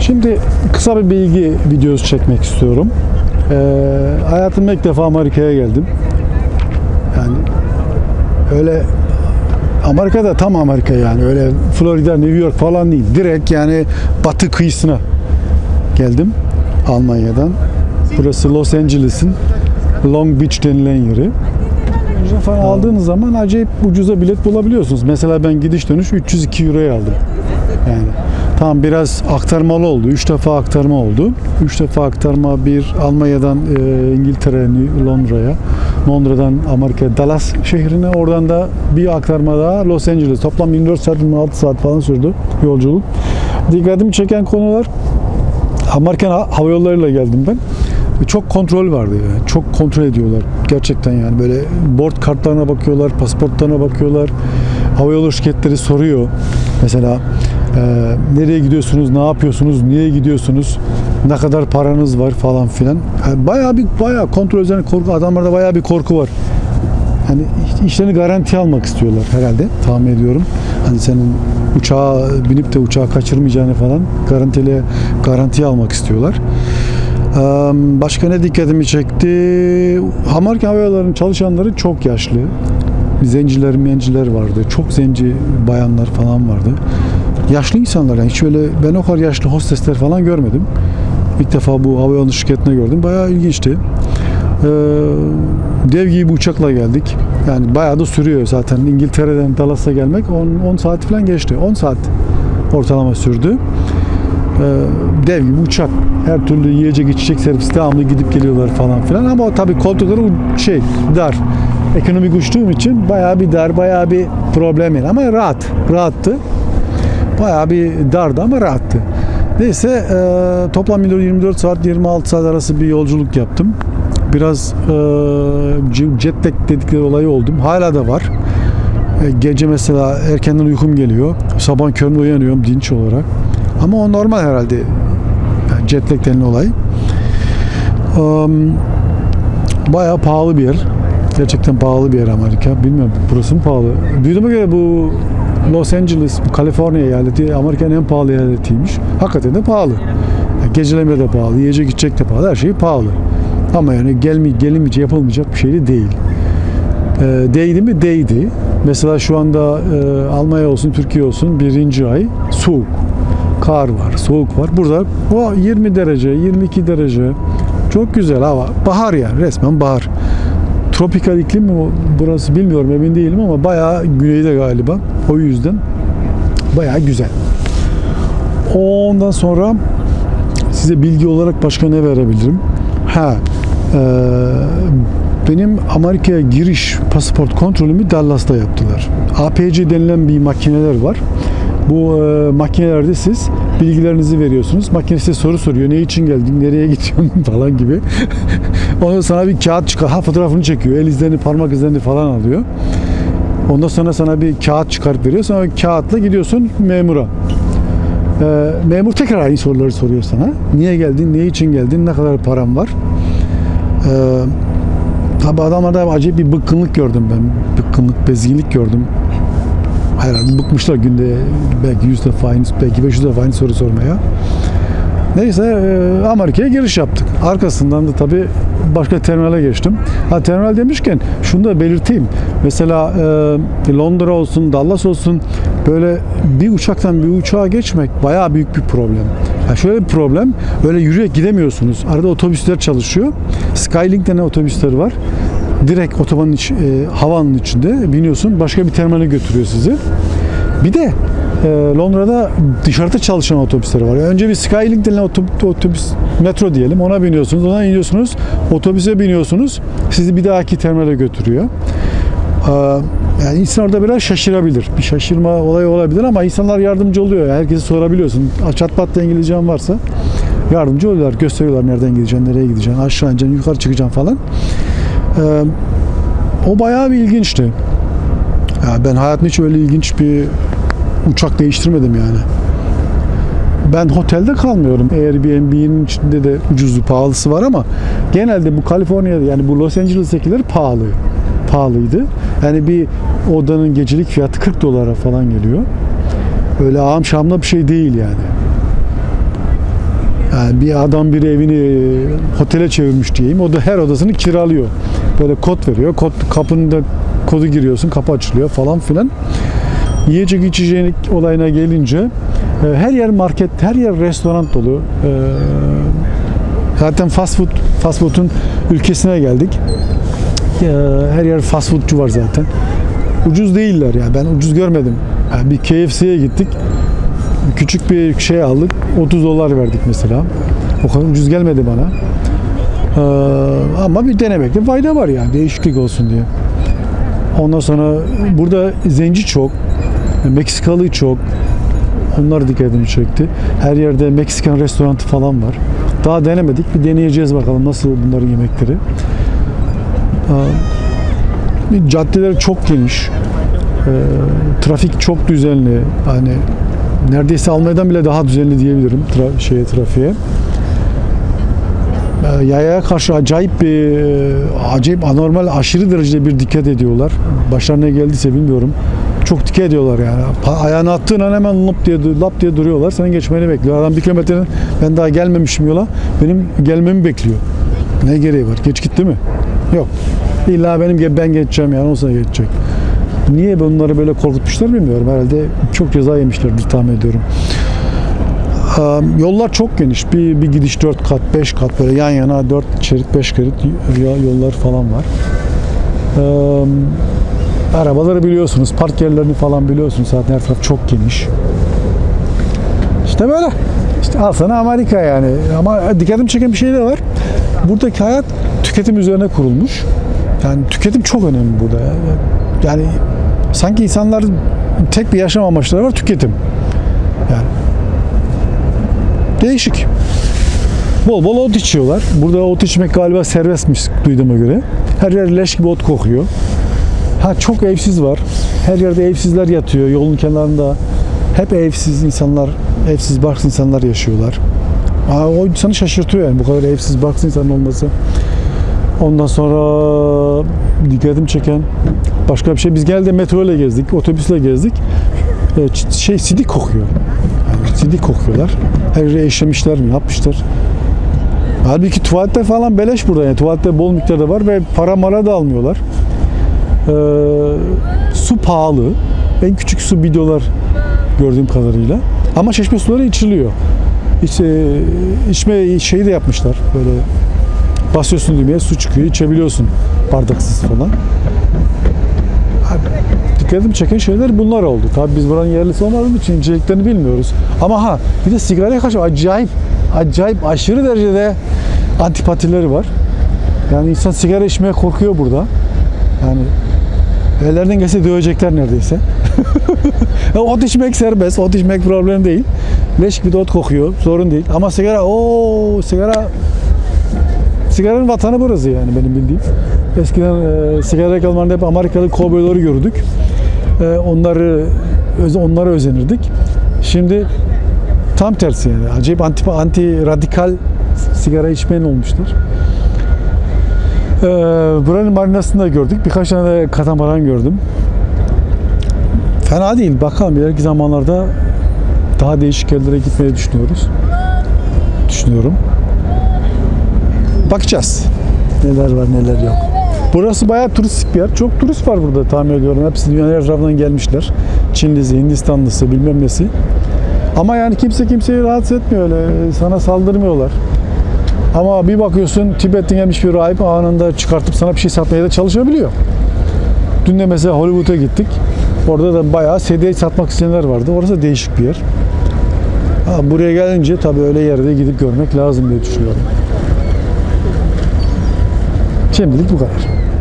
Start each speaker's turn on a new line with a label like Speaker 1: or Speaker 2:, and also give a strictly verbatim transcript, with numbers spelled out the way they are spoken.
Speaker 1: Şimdi kısa bir bilgi videosu çekmek istiyorum. Ee, hayatımda ilk defa Amerika'ya geldim. Yani öyle Amerika'da tam Amerika yani öyle Florida, New York falan değil. Direkt yani batı kıyısına geldim Almanya'dan. Burası Los Angeles'ın Long Beach denilen yeri. Falan aldığınız zaman acayip ucuza bilet bulabiliyorsunuz. Mesela ben gidiş dönüş üç yüz iki euroya aldım. Yani tamam biraz aktarmalı oldu. Üç defa aktarma oldu. Üç defa aktarma bir Almanya'dan e, İngiltere, Londra'ya. Londra'dan Amerika, Dallas şehrine. Oradan da bir aktarma daha Los Angeles. Toplam yirmi dört saat, yirmi altı saat falan sürdü yolculuk. Dikkatimi çeken konular Amerikan hava yollarıyla geldim ben. Çok kontrol vardı yani. Çok kontrol ediyorlar. Gerçekten yani böyle board kartlarına bakıyorlar, pasaportlarına bakıyorlar. Havayolu şirketleri soruyor. Mesela e, nereye gidiyorsunuz, ne yapıyorsunuz, niye gidiyorsunuz, ne kadar paranız var falan filan. Yani bayağı bir bayağı kontrol üzerine korku, adamlarda bayağı bir korku var. Hani işlerini garantiye almak istiyorlar herhalde, tahmin ediyorum. Hani senin uçağa binip de uçağı kaçırmayacağını falan garantili garantiye almak istiyorlar. Başka ne dikkatimi çekti? Amerika Hava Yolları'nın çalışanları çok yaşlı. Zenciler, menciler vardı. Çok zenci bayanlar falan vardı. Yaşlı insanlar yani. Hiç öyle ben o kadar yaşlı hostesler falan görmedim. İlk defa bu havayolu şirketine gördüm. Bayağı ilginçti. Ee, dev gibi bir uçakla geldik. Yani bayağı da sürüyor zaten. İngiltere'den Dallas'a gelmek on saat falan geçti. on saat ortalama sürdü. Dev gibi uçak. Her türlü yiyecek içecek servis devamlı gidip geliyorlar falan filan ama tabii koltukları şey dar. Ekonomik uçtuğum için bayağı bir dar, bayağı bir problem yani. Ama rahat. Rahattı. Bayağı bir dardı ama rahattı. Neyse e, toplam yirmi dört saat yirmi altı saat arası bir yolculuk yaptım. Biraz e, jet lag dedikleri olayı oldum. Hala da var. E, gece mesela erkenden uykum geliyor. Sabah köründe uyanıyorum dinç olarak. Ama o normal herhalde. Yani jet lag denilen olay. Um, bayağı pahalı bir yer. Gerçekten pahalı bir yer Amerika. Bilmiyorum burası mı pahalı? Duyduğuma göre bu Los Angeles, bu Kaliforniya eyaleti Amerika'nın en pahalı eyaletiymiş. Hakikaten de pahalı. Yani geceleme de pahalı, yiyecek içecek de pahalı, her şey pahalı. Ama yani gelme, gelinmeyecek, yapılmayacak bir şey de değil. E, değdi mi? Değdi. Mesela şu anda e, Almanya olsun, Türkiye olsun birinci ay soğuk. Kar var, soğuk var. Burada o yirmi derece, yirmi iki derece. Çok güzel hava. Bahar yani, resmen bahar. Tropikal iklim mi burası bilmiyorum, emin değilim ama bayağı güneyde galiba. O yüzden bayağı güzel. Ondan sonra size bilgi olarak başka ne verebilirim? Ha, e, benim Amerika'ya giriş pasaport kontrolümü Dallas'ta yaptılar. A P C denilen bir makineler var. Bu e, makinelerde siz bilgilerinizi veriyorsunuz. Makine size soru soruyor. Ne için geldin, nereye gidiyorsun falan gibi. Ondan sana bir kağıt çıkar. Ha, fotoğrafını çekiyor. El izlerini, parmak izlerini falan alıyor. Ondan sonra sana bir kağıt çıkarıp veriyor. Sonra kağıtla gidiyorsun memura. E, memur tekrar aynı soruları soruyor sana. Niye geldin, ne için geldin, ne kadar param var. E, tabi adamlarda acayip bir bıkkınlık gördüm ben. Bıkkınlık, bezginlik gördüm. Herhalde bıkmışlar günde belki yüz defa aynı, belki beş yüz defa aynı soru sormaya. Neyse e, Amerika'ya giriş yaptık. Arkasından da tabii başka terminale geçtim. Ha, terminal demişken şunu da belirteyim. Mesela e, Londra olsun, Dallas olsun böyle bir uçaktan bir uçağa geçmek bayağı büyük bir problem. Yani şöyle bir problem, öyle yürüyerek gidemiyorsunuz. Arada otobüsler çalışıyor. Skylink denen otobüsler var. Direkt otobanın iç, e, havanın içinde biniyorsun. Başka bir terminale götürüyor sizi. Bir de e, Londra'da dışarıda çalışan otobüsler var. Önce bir Skylink denilen otobüs, otobüs, metro diyelim. Ona biniyorsunuz. Ona iniyorsunuz. Otobüse biniyorsunuz. Sizi bir dahaki terminale götürüyor. E, yani insan orada biraz şaşırabilir. Bir şaşırma olayı olabilir ama insanlar yardımcı oluyor. Herkese sorabiliyorsun. Çat pat da İngilizcen varsa yardımcı oluyorlar. Gösteriyorlar nereden gideceksin, nereye gideceksin, aşağı ineceksin, yukarı çıkacaksın falan. Ee, o bayağı bir ilginçti. Ya ben hayatımda hiç öyle ilginç bir uçak değiştirmedim yani. Ben otelde kalmıyorum. Airbnb'nin içinde de ucuzlu, pahalısı var ama genelde bu Kaliforniya'da yani bu Los Angeles'takiler pahalı. Pahalıydı. Yani bir odanın gecelik fiyatı kırk dolara falan geliyor. Öyle ağam şamla bir şey değil yani. Yani bir adam bir evini otele çevirmiş diyeyim. O da her odasını kiralıyor. Böyle kod veriyor. Kod, kapının da kodu giriyorsun. Kapı açılıyor falan filan. Yiyecek içecek olayına gelince her yer market, her yer restoran dolu. Zaten fast food, fast food'un ülkesine geldik. Her yer fast foodcu var zaten. Ucuz değiller ya. Ben ucuz görmedim. Yani bir K F C'ye gittik. Küçük bir şey aldık. otuz dolar verdik mesela. O kadar ucuz gelmedi bana. Ee, ama bir denemekte fayda var yani. Değişiklik olsun diye. Ondan sonra burada zenci çok. Meksikalı çok. Onlar dikkatimi çekti. Her yerde Meksikan restoranı falan var. Daha denemedik. Bir deneyeceğiz bakalım nasıl bunların yemekleri. Ee, caddeler çok geniş. Ee, trafik çok düzenli. Hani neredeyse Almanya'dan bile daha düzenli diyebilirim tra- şeye trafiğe. Ee, yayaya karşı acayip bir acayip anormal aşırı derecede bir dikkat ediyorlar. Başlarına geldiyse bilmiyorum. Çok dikkat ediyorlar yani. Pa- ayağını attığın an hemen lap diye lap diye duruyorlar. Senin geçmeni bekliyor. Adam bir kilometrenin ben daha gelmemişim yola. Benim gelmemi bekliyor. Ne gereği var? Geç gitti mi? Yok. İlla benim ben geçeceğim yani o sana geçecek. Niye bunları böyle korkutmuşlar bilmiyorum. Herhalde çok ceza yemişlerdir tahmin ediyorum. Yollar çok geniş. Bir, bir gidiş dört kat, beş kat böyle yan yana dört şerit, beş şerit yollar falan var. Arabaları biliyorsunuz, park yerlerini falan biliyorsunuz. Zaten her taraf çok geniş. İşte böyle. İşte al sana Amerika yani. Ama dikkatimi çeken bir şey de var. Buradaki hayat tüketim üzerine kurulmuş. Yani tüketim çok önemli burada. Yani sanki insanların tek bir yaşam amaçları var, tüketim. Yani değişik. Bol bol ot içiyorlar. Burada ot içmek galiba serbestmiş duyduğuma göre. Her yer leş gibi ot kokuyor. Ha çok evsiz var. Her yerde evsizler yatıyor. Yolun kenarında hep evsiz insanlar, evsiz barksız insanlar yaşıyorlar. Ha, o insanı şaşırtıyor yani bu kadar evsiz barksız insanın olması. Ondan sonra dikkatimi çeken başka bir şey. Biz genelde metro ile gezdik, otobüsle gezdik. Ee, şey sidik kokuyor. Yani sidik kokuyorlar. Her yere eşlemişler mi, yapmışlar. Halbuki tuvalette falan beleş burada yani. Tuvalette bol miktarda var ve para mara da almıyorlar. Ee, su pahalı. En küçük su bidonlar gördüğüm kadarıyla. Ama çeşme suları içiliyor. İşte, içme şeyi de yapmışlar. Böyle basıyorsun düğmeye su çıkıyor. İçebiliyorsun bardaksız falan. Dikkatimi çeken şeyler bunlar oldu. Tabii biz buranın yerlisi olmadığımız için inceliklerini bilmiyoruz. Ama ha bir de sigaraya karşı acayip acayip aşırı derecede antipatileri var. Yani insan sigara içmeye korkuyor burada. Yani ellerinden gelse dövecekler neredeyse. Ot içmek serbest, ot içmek problem değil. Leş gibi de ot kokuyor, sorun değil. Ama sigara, o sigara sigaranın vatanı burası yani benim bildiğim. Eskiden e, sigara yakalamanında hep Amerikalı kovboyları gördük. E, onları öz, onlara özenirdik. Şimdi tam tersi yani. Acayip anti, anti radikal sigara içmeyen olmuşlar. E, buranın marinasını da gördük. Birkaç tane de katamaran gördüm. Fena değil. Bakalım ileriki zamanlarda daha değişik yerlere gitmeyi düşünüyoruz. Düşünüyorum. Bakacağız. Neler var neler yok. Burası bayağı turistik bir yer. Çok turist var burada tahmin ediyorum. Hepsi dünyanın her tarafından gelmişler. Çinlisi, Hindistanlısı, bilmem nesi. Ama yani kimse kimseyi rahatsız etmiyor öyle. Sana saldırmıyorlar. Ama bir bakıyorsun Tibet'ten gelmiş bir rahip anında çıkartıp sana bir şey satmaya da çalışabiliyor. Dün de mesela Hollywood'a gittik. Orada da bayağı C D satmak isteyenler vardı. Orası da değişik bir yer. Ha, buraya gelince tabii öyle yerde gidip görmek lazım diye düşünüyorum. Şimdilik bu kadar.